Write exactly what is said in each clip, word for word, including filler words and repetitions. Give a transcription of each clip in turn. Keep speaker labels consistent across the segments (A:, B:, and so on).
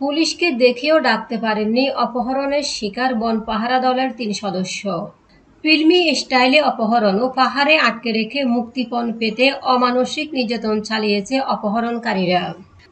A: পুলিশকে দেখেও ডাকতে পারেননি অপহরণের শিকার বন পাহারা দলের তিন সদস্য। ফিল্মি স্টাইলে অপহরণ ও পাহাড়ে আটকে রেখে মুক্তিপণ পেতে অমানসিক নির্যাতন চালিয়েছে অপহরণকারীরা।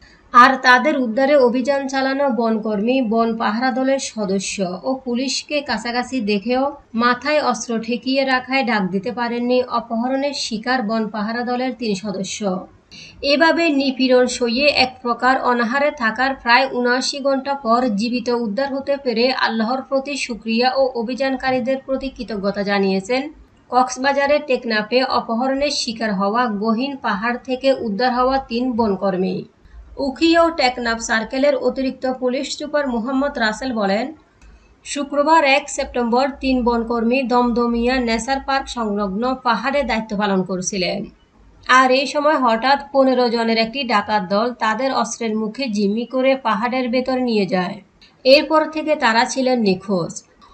A: আর তাদের উদ্ধারে অভিযান চালানো বনকর্মী, বন পাহারা দলের সদস্য ও পুলিশকে কাছাকাছি দেখেও মাথায় অস্ত্র ঠেকিয়ে রাখায় ডাক দিতে পারেননি অপহরণের শিকার বন পাহারা দলের তিন সদস্য। এভাবে নিপীড়ন সইয়ে এক প্রকার অনাহারে থাকার প্রায় উনআশি ঘন্টা পর জীবিত উদ্ধার হতে পেরে আল্লাহর প্রতি শুকরিয়া ও অভিযানকারীদের প্রতি কৃতজ্ঞতা জানিয়েছেন কক্সবাজারের টেকনাফে অপহরণের শিকার হওয়া গহীন পাহাড় থেকে উদ্ধার হওয়া তিন বনকর্মী। উখিয়া ও টেকনাফ সার্কেলের অতিরিক্ত পুলিশ সুপার মোহাম্মদ রাসেল বলেন, শুক্রবার এক সেপ্টেম্বর তিন বনকর্মী দমদমিয়া নেচার পার্ক সংলগ্ন পাহাড়ে দায়িত্ব পালন করছিলেন। আর এই সময় হঠাৎ পনেরো জনের একটি ডাকাত দল তাদের অস্ত্রের মুখে জিম্মি করে পাহাড়ের ভেতর নিয়ে যায়। এরপর থেকে তারা ছিলেন নিখোঁজ।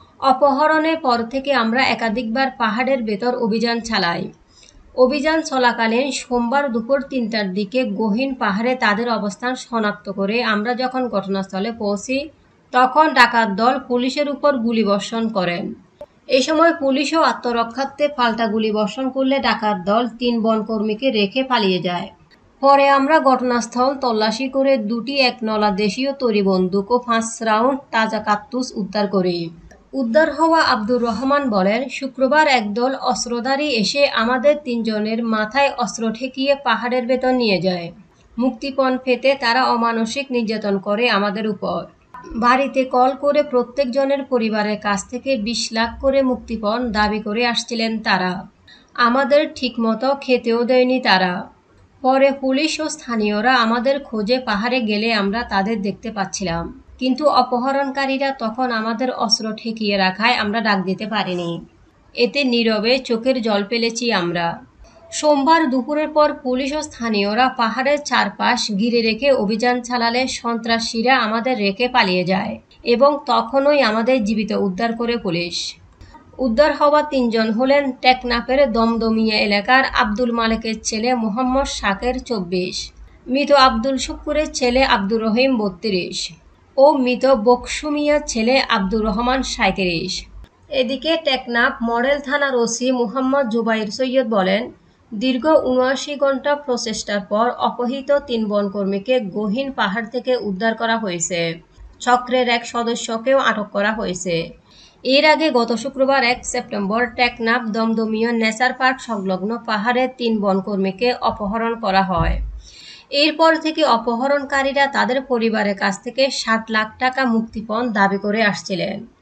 A: অপহরণের পর থেকে আমরা একাধিকবার পাহাড়ের ভেতর অভিযান চালাই। অভিযান চলাকালীন সোমবার দুপুর তিনটার দিকে গহীন পাহাড়ে তাদের অবস্থান শনাক্ত করে আমরা যখন ঘটনাস্থলে পৌঁছি তখন ডাকাত দল পুলিশের উপর গুলিবর্ষণ করেন। এই সময় পুলিশও আত্মরক্ষার্থে পাল্টা গুলিবর্ষণ করলে ডাকাত দল তিন বনকর্মীকে রেখে পালিয়ে যায়। পরে আমরা ঘটনাস্থল তল্লাশি করে দুটি এক নলা দেশীয় তৈরি বন্দুক ও পাঁচ রাউন্ড তাজা কার্তুজ উদ্ধার করি। উদ্ধার হওয়া আব্দুর রহমান বলেন, শুক্রবার একদল অস্ত্রধারী এসে আমাদের তিনজনের মাথায় অস্ত্র ঠেকিয়ে পাহাড়ের ভেতর নিয়ে যায়। মুক্তিপণ পেতে তারা অমানসিক নির্যাতন করে আমাদের উপর। বাড়িতে কল করে প্রত্যেকজনের পরিবারের কাছ থেকে বিশ লাখ করে মুক্তিপণ দাবি করে আসছিলেন তারা। আমাদের ঠিকমতো খেতেও দেয়নি তারা। পরে পুলিশ ও স্থানীয়রা আমাদের খোঁজে পাহাড়ে গেলে আমরা তাদের দেখতে পাচ্ছিলাম, কিন্তু অপহরণকারীরা তখন আমাদের অস্ত্র ঠেকিয়ে রাখায় আমরা ডাক দিতে পারিনি। এতে নীরবে চোখের জল ফেলেছি আমরা। সোমবার দুপুরের পর পুলিশ ও স্থানীয়রা পাহাড়ের চারপাশ ঘিরে রেখে অভিযান চালালে সন্ত্রাসীরা আমাদের রেখে পালিয়ে যায় এবং তখনই আমাদের জীবিত উদ্ধার করে পুলিশ। উদ্ধার হওয়া তিনজন হলেন টেকনাফের দমদমিয়া এলাকার আব্দুল মালেকের ছেলে মোহাম্মদ শাকের চব্বিশ, মৃত আব্দুল শুক্কুরের ছেলে আব্দুর রহিম বত্রিশ ও মৃত বকসুমিয়ার ছেলে আব্দুর রহমান সাঁইত্রিশ। এদিকে টেকনাফ মডেল থানার ওসি মোহাম্মদ জুবাইর সৈয়দ বলেন, দীর্ঘ উনআশি ঘন্টা প্রচেষ্টার পর অপহৃত তিন বনকর্মীকে গহীন পাহাড় থেকে উদ্ধার করা হয়েছে। চক্রের এক সদস্যকেও আটক করা হয়েছে। এর আগে গত শুক্রবার এক September Teknaf Damdamia nature park সংলগ্ন পাহাড়ে তিন বনকর্মীকে অপহরণ করা হয়। এরপর থেকে অপহরণকারীরা তাদের পরিবারের কাছ থেকে ষাট লাখ টাকা মুক্তিপণ দাবি করে আসছিলেন।